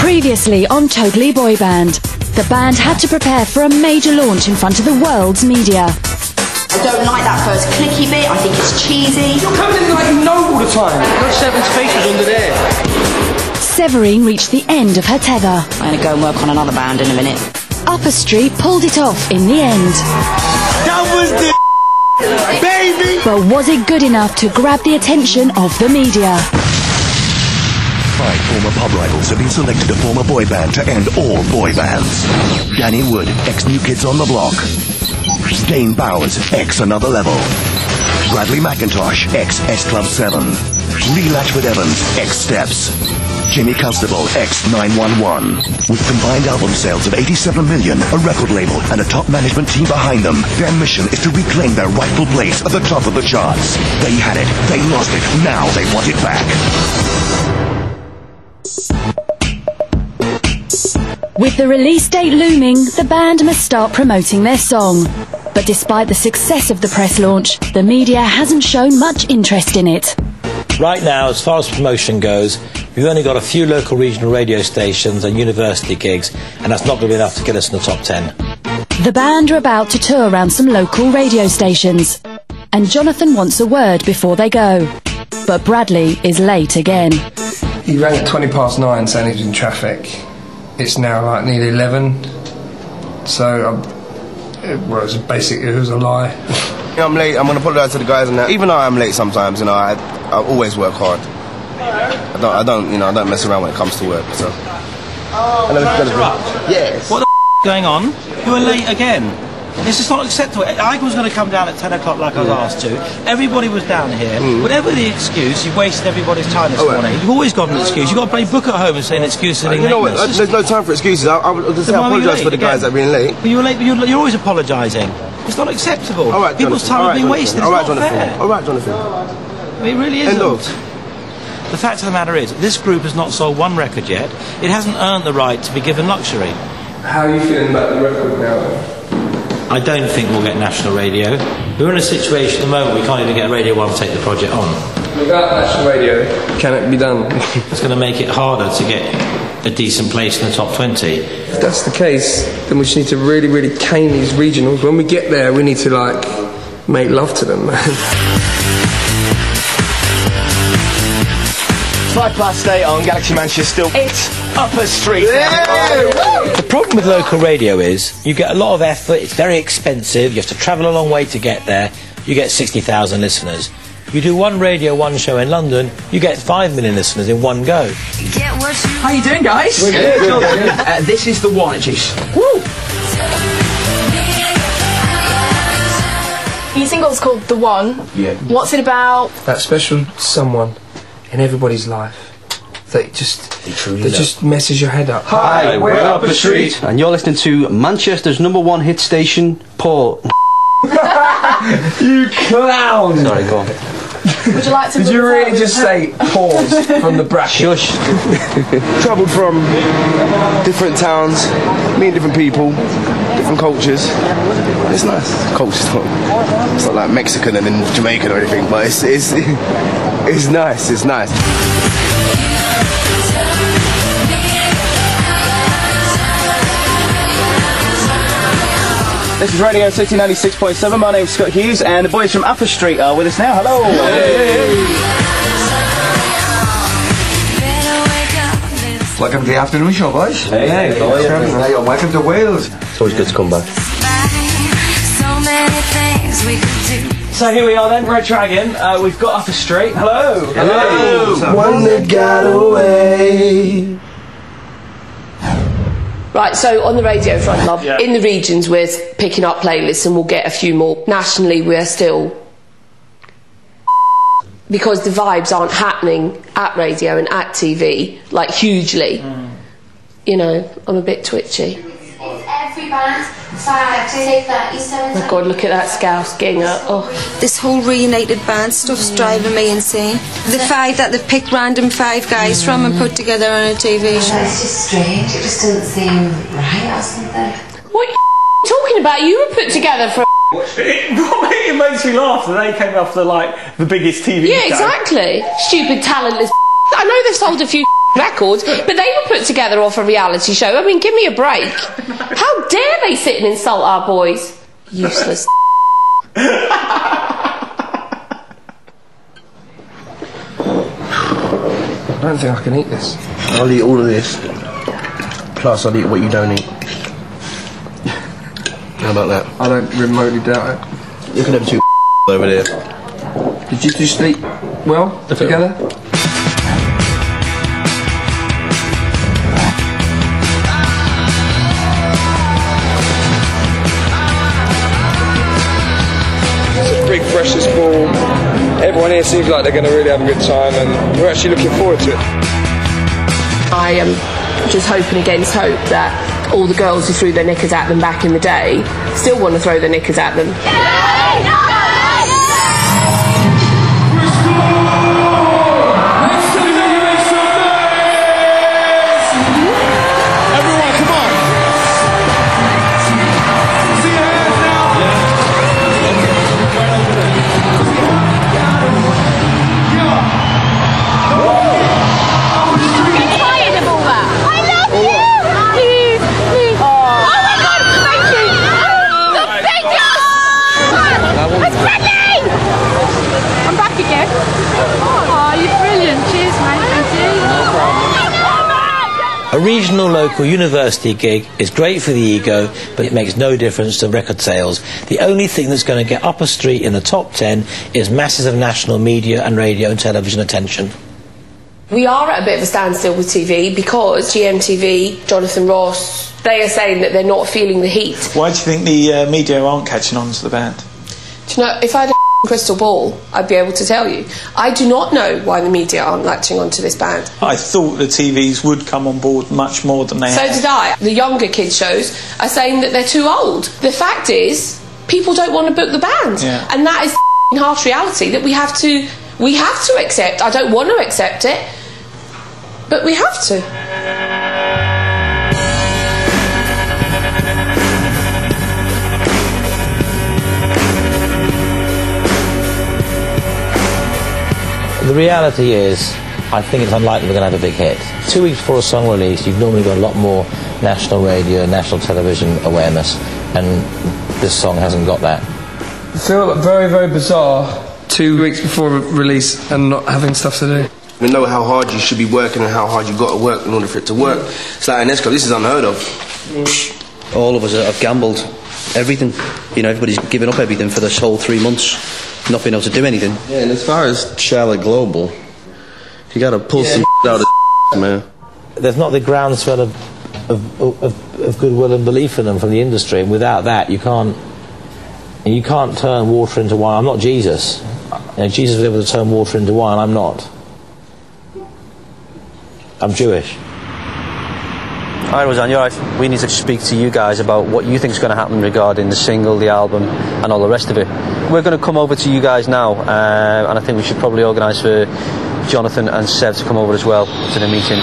Previously on Totally Boyband, the band had to prepare for a major launch in front of the world's media. I don't like that first clicky bit, I think it's cheesy. You're coming in like you know all the time. You've got 7 spaces under there. Severine reached the end of her tether. I'm going to go and work on another band in a minute. Upper Street pulled it off in the end. That was the baby! But was it good enough to grab the attention of the media? 5 former pub rivals have been selected to form a boy band to end all boy bands. Danny Wood, ex-New Kids on the Block. Dane Bowers, ex-Another Level. Bradley McIntosh, ex-S Club 7. Lee Latchford-Evans, ex-Steps. Jimmy Constable, ex-911. With combined album sales of 87 million, a record label and a top management team behind them, their mission is to reclaim their rightful place at the top of the charts. They had it, they lost it, now they want it back. With the release date looming, the band must start promoting their song. But despite the success of the press launch, the media hasn't shown much interest in it. Right now, as far as promotion goes, we've only got a few local regional radio stations and university gigs, and that's not going to be enough to get us in the top 10. The band are about to tour around some local radio stations, and Jonathan wants a word before they go. But Bradley is late again. He rang at 9:20 saying he was in traffic. It's now like nearly 11, so it was a lie. I'm late. I'm gonna apologise to the guys, and even though I'm late sometimes, you know, I always work hard. I don't mess around when it comes to work. So. Yes. What the is going on? You were late again. This is not acceptable. I was going to come down at 10 o'clock like I was asked to. Everybody was down here. Whatever the excuse, you've wasted everybody's time this morning. You've always got an excuse. You've got to play book at home and say an excuse. You know what? There's no time for excuses. I apologise for the guys that have been late. But you were late, but you're always apologising. It's not acceptable. All right, people's time has been wasted. All right, it's not Jonathan. fair. All right, Jonathan. It really isn't. End of. The fact of the matter is, this group has not sold one record yet. It hasn't earned the right to be given luxury. How are you feeling about the record now? I don't think we'll get national radio. We're in a situation at the moment we can't even get Radio 1 to take the project on. Without national radio, can it be done? It's going to make it harder to get a decent place in the top 20. If that's the case, then we just need to really, really cane these regionals. When we get there, we need to, like, make love to them, man. 8:05 on Galaxy Manchester. It's Upper Street. The problem with local radio is you get a lot of effort, it's very expensive, you have to travel a long way to get there, you get 60,000 listeners. You do one Radio 1 show in London, you get 5 million listeners in one go. How you doing, guys? We're good. This is The One, Juice. Woo! Your single's called The One. Yeah. What's it about? That special someone in everybody's life that just messes your head up. Hi, we're Upper Street. And you're listening to Manchester's #1 hit station, Paul. You clown! Sorry, go on. Would you like to... Did you really just say pause from the bracket? Shush. Travelled from different towns, meeting different people, different cultures. It's nice. Culture's it's not like Mexican and then Jamaican or anything, but it's nice. It's nice. This is Radio City 96.7. My name's Scott Hughes, and the boys from Upper Street are with us now. Hello. Hey. Welcome to the afternoon show, boys. Hey, welcome to Wales. It's always good to come back. So here we are then, Red Dragon. We've got Upper Street. Hello. Hello. One that got away. Right, so on the radio front, love, in the regions we're picking up playlists and we'll get a few more. Nationally, we're still... because the vibes aren't happening at radio and at TV, like, hugely. You know, I'm a bit twitchy. Every band, 5 to 37. Oh God, look at that Scouse Ginger. Oh. This whole reunited band stuff's driving me insane. The fact that they've picked random 5 guys from and put together on a TV show. It's just strange, it just doesn't seem right or something. What are you talking about? You were put together for It makes me laugh that they came off the biggest TV show. Yeah, exactly. Stupid, talentless. I know they've sold a few records, but they were put together off a reality show. I mean, give me a break. How dare they sit and insult our boys? Useless. I don't think I can eat this. I'll eat all of this. Plus, I'll eat what you don't eat. How about that? I don't remotely doubt it. You can have two over there. Did you two sleep well together? It's a big, precious ball. Everyone here seems like they're going to really have a good time, and we're actually looking forward to it. I am just hoping against hope that all the girls who threw their knickers at them back in the day still want to throw their knickers at them. Everyone, come on. See your hands now. I'm tired of all that. I love you. Please, please. Oh my God, thank you. Thank you. It's Bradley. I'm back again. Oh, you're brilliant. Cheers, mate. Thank you. No problem. A regional local university gig is great for the ego, but it makes no difference to record sales. The only thing that's going to get up a street in the top 10 is masses of national media and radio and television attention. We are at a bit of a standstill with TV because GMTV, Jonathan Ross, they are saying that they're not feeling the heat. Why do you think the media aren't catching on to the band? Do you know, if I had a crystal ball, I'd be able to tell you. I do not know why the media aren't latching onto this band. I thought the TVs would come on board much more than they So have. did I. The younger kids' shows are saying that they're too old. The fact is, people don't want to book the band. Yeah. And that is the harsh reality that we have to accept. I don't want to accept it, but we have to. The reality is, I think it's unlikely we're going to have a big hit. 2 weeks before a song release, you've normally got a lot more national radio, national television awareness, and this song hasn't got that. I feel very, very bizarre 2 weeks before release and not having stuff to do. We know how hard you should be working and how hard you've got to work in order for it to work. It's like an Esco, this is unheard of. All of us have gambled everything. You know, everybody's given up everything for this whole 3 months, not being able to do anything. Yeah, and as far as Charlotte Global, you got to pull some out of man. There's not the groundswell of goodwill and belief in them from the industry, and without that, you can't turn water into wine. I'm not Jesus. You know, Jesus was able to turn water into wine. I'm not. I'm Jewish. Alright, Roseanne, you're right. We need to speak to you guys about what you think is going to happen regarding the single, the album, and all the rest of it. We're going to come over to you guys now, and I think we should probably organise for Jonathan and Sev to come over as well to the meeting.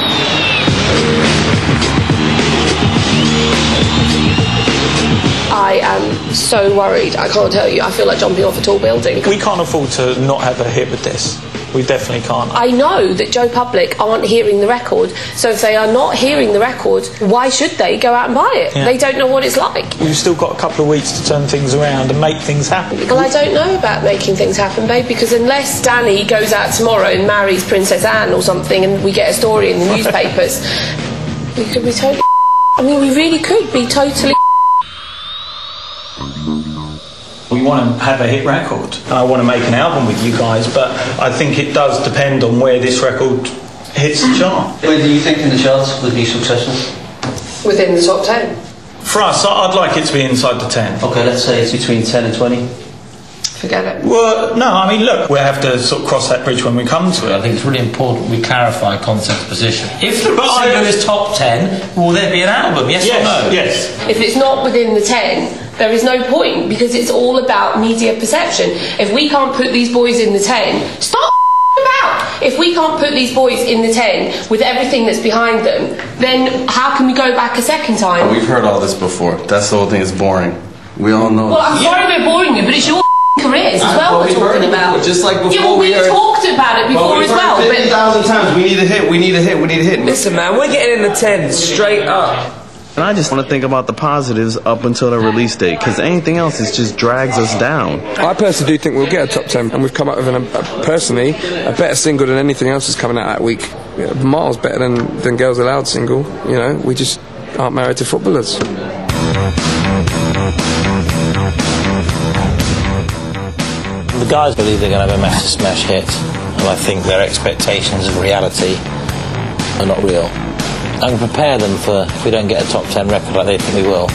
I am so worried, I can't tell you. I feel like jumping off a tall building. We can't afford to not have a hit with this. We definitely can't. I know that Joe Public aren't hearing the record, so if they are not hearing the record, why should they go out and buy it? Yeah. They don't know what it's like. We've still got a couple of weeks to turn things around and make things happen. Well, I don't know about making things happen, babe, because unless Danny goes out tomorrow and marries Princess Anne or something and we get a story in the newspapers, we could be totally... I mean, we really could be totally... We want to have a hit record, and I want to make an album with you guys, but I think it does depend on where this record hits the chart. Where do you think in the charts would be successful? Within the top 10. For us, I'd like it to be inside the 10. Okay, let's say it's between 10 and 20. Forget it. Well, no, I mean, look, we'll have to sort of cross that bridge when we come to it. I think it's really important we clarify Concept's position. If the single is top 10, will there be an album? Yes or no? Yes. If it's not within the 10, there is no point, because it's all about media perception. If we can't put these boys in the 10, stop about. If we can't put these boys in the 10 with everything that's behind them, then how can we go back a second time? We've heard all this before. That's the whole thing, it's boring. We all know. Well, I'm sorry we're boring you, but it's your careers as well we're talking about. Just like before yeah, we talked about it before as well. 50,000 times. We need a hit. We need a hit. We need a hit. Listen, man, we're getting in the 10 straight up. And I just want to think about the positives up until the release date, because anything else is just drags us down. I personally do think we'll get a top 10, and we've come up with, personally, a better single than anything else that's coming out that week. Miles better than Girls Aloud single. You know, we just aren't married to footballers. The guys believe they're going to have a massive smash hit, and I think their expectations of reality are not real. I can prepare them for if we don't get a top 10 record like they think we will.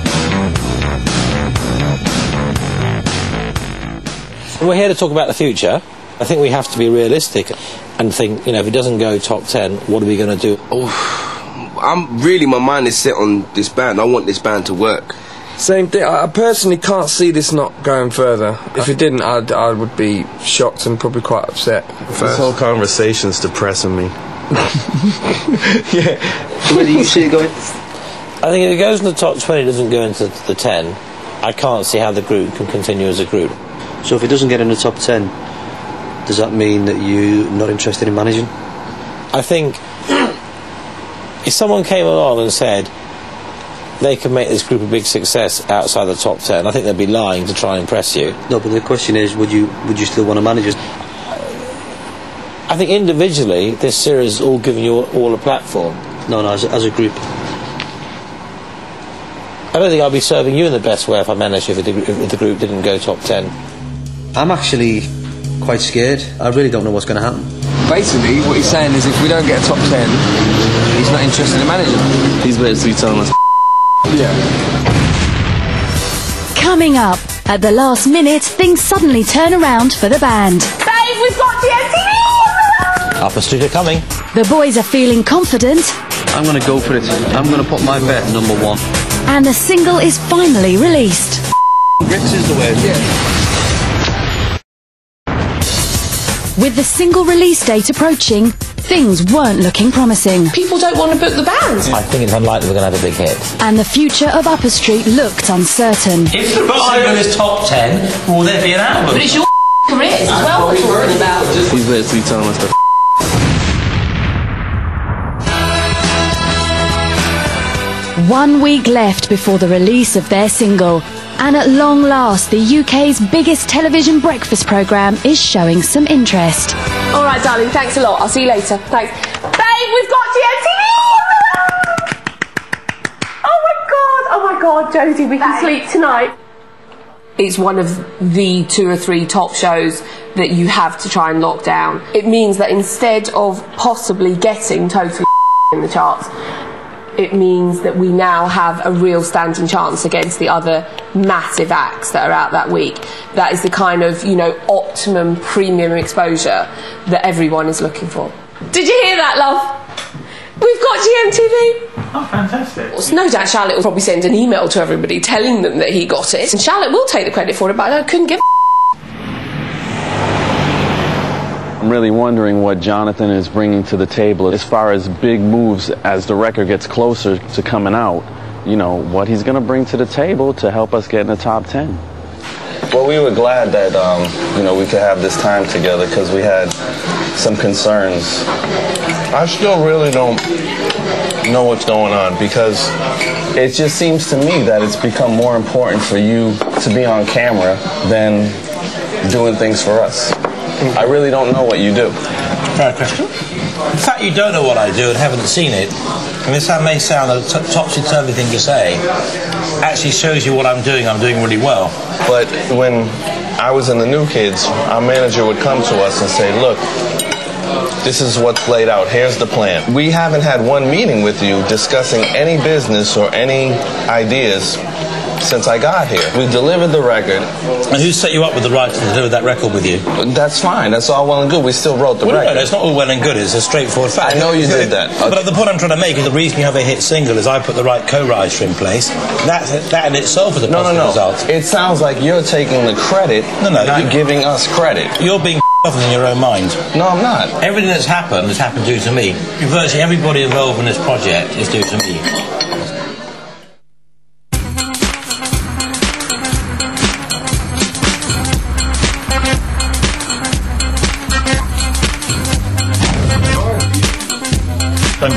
We're here to talk about the future. I think we have to be realistic and think, you know, if it doesn't go top 10, what are we going to do? My mind is set on this band. I want this band to work. Same thing. I personally can't see this not going further. If it didn't, I would be shocked and probably quite upset. This whole conversation's depressing me. Yeah. Where do you see it going? I think if it goes in the top 20, it doesn't go into the 10, I can't see how the group can continue as a group. So if it doesn't get in the top 10, does that mean that you're not interested in managing? I think if someone came along and said they can make this group a big success outside the top 10, I think they'd be lying to try and impress you. No, but the question is, would you still want to manage it? I think individually, this series is all giving you all a platform. No, as a group. I don't think I'd be serving you in the best way if I managed if the group didn't go top 10. I'm actually quite scared. I really don't know what's going to happen. Basically, what he's saying is if we don't get a top 10, he's not interested in managing. He's basically telling us. Yeah. Coming up, at the last minute, things suddenly turn around for the band. Babe, we've got GMTV! Upper Street are coming. The boys are feeling confident. I'm going to go for it. I'm going to put my bet number 1. And the single is finally released. Rips is the way. Yeah. With the single release date approaching, things weren't looking promising. People don't want to book the band. I think it's unlikely we're going to have a big hit. And the future of Upper Street looked uncertain. If the single is top 10, will there be an album? But it's your careers as well we're talking about. He's basically telling us to 1 week left before the release of their single. And at long last, the UK's biggest television breakfast programme is showing some interest. All right, darling, thanks a lot. I'll see you later. Thanks. Babe, we've got GMTV! Oh my God, Josie, we can sleep tonight. It's one of the 2 or 3 top shows that you have to try and lock down. It means that instead of possibly getting totally in the charts, it means that we now have a real standing chance against the other massive acts that are out that week. That is the kind of, you know, optimum premium exposure that everyone is looking for. Did you hear that, love? We've got GMTV. Oh, fantastic. Well, no doubt Charlotte will probably send an email to everybody telling them that he got it. And Charlotte will take the credit for it, but I couldn't give a I'm really wondering what Jonathan is bringing to the table as far as big moves as the record gets closer to coming out. You know, what he's going to bring to the table to help us get in the top 10. Well, we were glad that, you know, we could have this time together because we had some concerns. I still really don't know what's going on because it just seems to me that it's become more important for you to be on camera than doing things for us. I really don't know what you do. Fair question. The fact you don't know what I do and haven't seen it, and this may sound a topsy-turvy thing to say, actually shows you what I'm doing really well. But when I was in the New Kids, our manager would come to us and say, look, this is what's laid out. Here's the plan. We haven't had one meeting with you discussing any business or any ideas since I got here. We delivered the record. And who set you up with the right to deliver that record with you? That's fine. That's all well and good. We still wrote the record. No, it's not all well and good. It's a straightforward fact. I know you did that. Okay. But the point I'm trying to make is the reason you have a hit single is I put the right co-writer in place. That in itself is a positive result. It sounds like you're taking the credit, not giving us credit. You're being off in your own mind. No, I'm not. Everything that's happened has happened due to me. Virtually everybody involved in this project is due to me.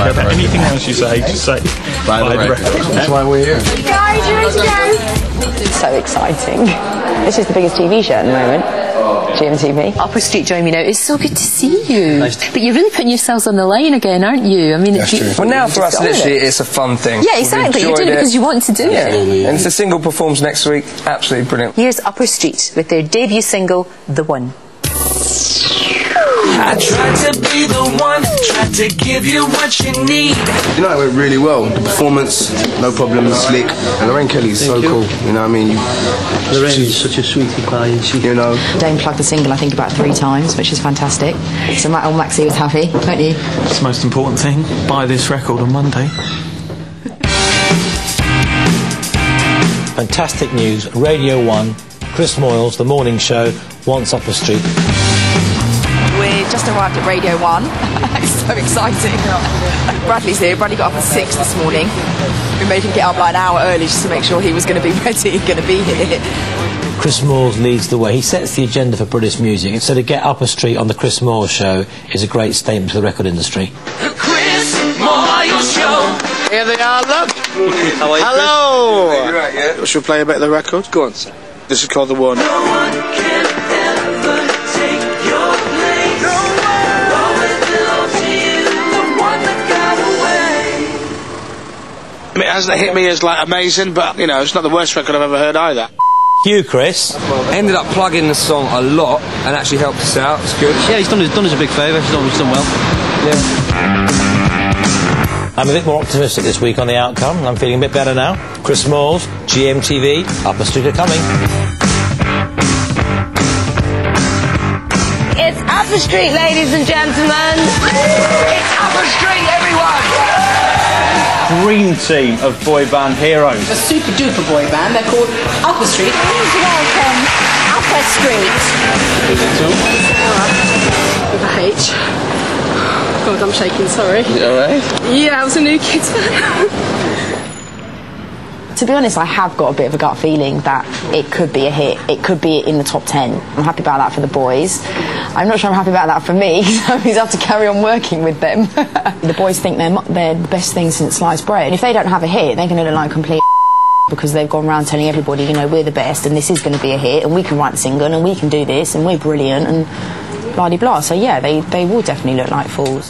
don't care about anything else you say, just say buy the record. That's why we're here. Guys, you ready to go? It's so exciting. This is the biggest TV show at the moment. GMTV. Upper Street joined me now. It's so good to see you. Nice. But you're really putting yourselves on the line again, aren't you? I mean, That's true. Well, now for us, literally, it's a fun thing. Yeah, exactly. You're doing it because you want to do it. And it's a single performs next week. Absolutely brilliant. Here's Upper Street with their debut single, The One. I tried to be the one, tried to give you what you need. You know, it went really well. The performance, no problem, slick. And Lorraine Kelly's so cool. You know what I mean? Lorraine is such a sweetie pie, and she, you know. Dane plugged the single, I think, about 3 times, which is fantastic. So old Maxie was happy, weren't you? It's the most important thing. Buy this record on Monday. Fantastic news. Radio 1, Chris Moyles, The Morning Show, wants Upper Street. We just arrived at Radio 1. It's so exciting. Bradley's here. Bradley got up at 6 this morning. We made him get up like an hour early just to make sure he was going to be ready, going to be here. Chris Moyles leads the way. He sets the agenda for British music. And so to get Upper Street on the Chris Moyles Show is a great statement to the record industry. The Chris Moyles Show. Here they are, look. How are you, Hello. Chris? You right, yeah? Should we play a bit of the record? Go on, sir. This is called The One. No one can ever take your place. No one. Always belongs to you, the one that got away. I mean, it hasn't hit me as like amazing, but you know, it's not the worst record I've ever heard either. You, Chris. Ended up plugging the song a lot and actually helped us out. It's good. Yeah, he's done us a big favour. He's done well. Yeah. I'm a bit more optimistic this week on the outcome. I'm feeling a bit better now. Chris Moyles, GMTV, Upper Street are coming. It's Upper Street, ladies and gentlemen. It's Upper Street, everyone. Dream team of boy band heroes. A super duper boy band. They're called Upper Street. Please welcome Upper Street. With a H. God, I'm shaking, sorry. You alright? Yeah, I was a New Kids fan. To be honest, I have got a bit of a gut feeling that it could be a hit. It could be in the top 10. I'm happy about that for the boys. I'm not sure I'm happy about that for me, because I always have to carry on working with them. The boys think they're the best thing since sliced bread. And if they don't have a hit, they're going to look like complete because they've gone around telling everybody, you know, we're the best and this is going to be a hit and we can write the single and we can do this and we're brilliant and blah-de-blah. So yeah, they will definitely look like fools.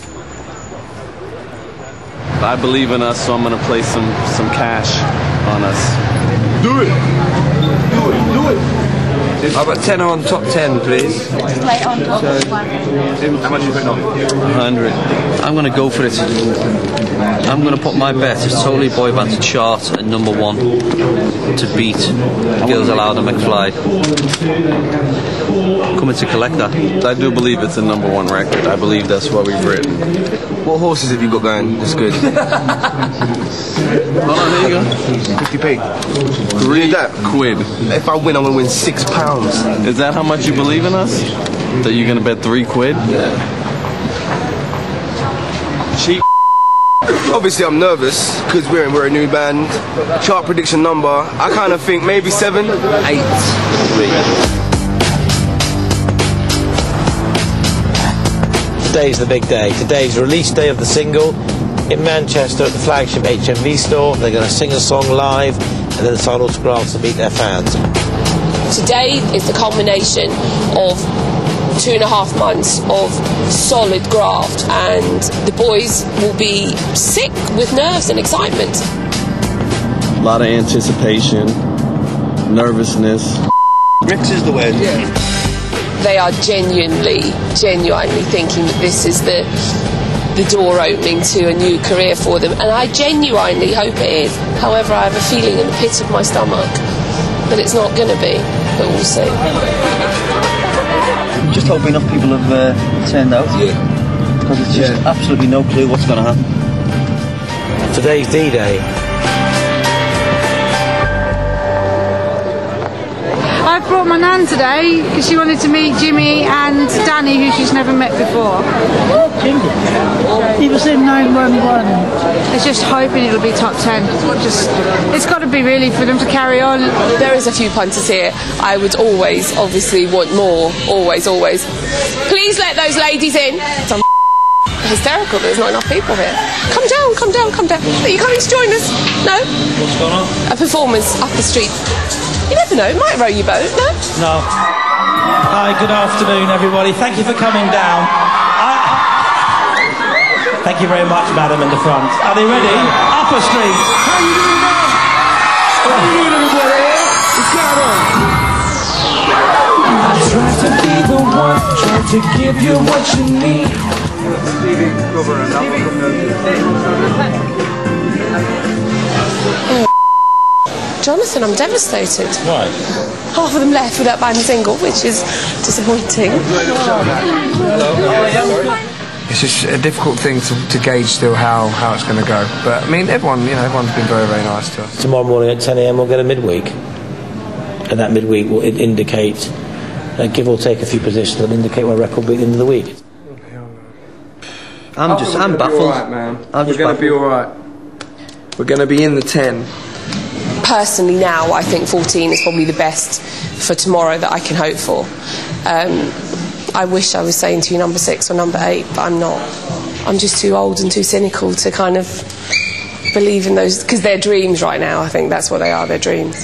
I believe in us, so I'm going to place some cash on us. Do it! Do it! Do it! I've got 10 on top 10, please. Play on top of one. How much are you putting on? 100. I'm going to go for it. I'm going to put my bet as Totally Boy Band to chart at #1 to beat Girls Aloud and McFly. Coming to collect that. I do believe it's a #1 record. I believe that's what we've written. What horses have you got going? That's good. Hold on, there you go. 50p. Read that. Quid. If I win, I'm going to win £6. Is that how much you believe in us? That you're going to bet 3 quid? Cheap. Obviously, I'm nervous because we're a new band. Chart prediction number, I kind of think maybe 7, 8. 3. Today's the big day. Today's release day of the single in Manchester at the flagship HMV store. They're going to sing a song live and then sign autographs to meet their fans. Today is the culmination of 2.5 months of solid graft, and the boys will be sick with nerves and excitement. A lot of anticipation, nervousness. Mix is the word. Yeah. They are genuinely thinking that this is the door opening to a new career for them, and I genuinely hope it is. However, I have a feeling in the pit of my stomach that it's not going to be, but we'll see. Just hope enough people have turned out. Because it's just absolutely no clue what's going to happen. Today's D-Day. I brought my nan today because she wanted to meet Jimmy and Danny, who she's never met before. He was in 911. It's just hoping it'll be top 10. It's got to be really for them to carry on. There is a few punters here. I would always, obviously, want more. Always. Please let those ladies in. hysterical that there's not enough people here. Come down, come down, come down. Are you coming to join us? No? What's going on? A performance up the street. You never know, it might row your boat, no? No. Hi, good afternoon, everybody. Thank you for coming down. Thank you very much, madam, in the front. Are they ready? Upper Street. How you doing, man? How you doing, everybody? What's going on? I try to be the one, try to give you what you need. Jonathan, I'm devastated. Why? Half of them left without buying a single, which is disappointing. It's just a difficult thing to gauge still how it's going to go. But I mean, everyone's been very, very nice to us. Tomorrow morning at 10 a.m. we'll get a midweek. And that midweek will indicate, give or take a few positions, will indicate where record will be at the end of the week. I'm baffled. Alright, man. We're going to be alright. We're going to be in the 10. Personally now, I think 14 is probably the best for tomorrow that I can hope for. I wish I was saying to you number 6 or number 8, but I'm not. I'm just too old and too cynical to kind of believe in those, because they're dreams right now. I think that's what they are, they're dreams.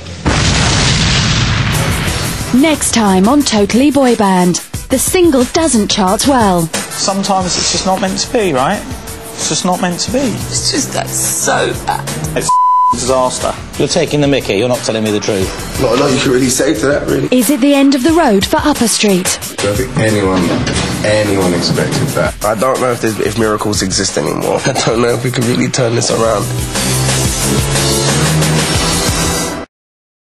Next time on Totally Boy Band, the single doesn't chart well. Sometimes it's just not meant to be, right? It's just not meant to be. It's just, that's so bad. It's disaster. You're taking the mickey, you're not telling me the truth. Not a lot you can really say to that, really. Is it the end of the road for Upper Street? I don't think anyone expected that. I don't know if miracles exist anymore. I don't know if we can really turn this around.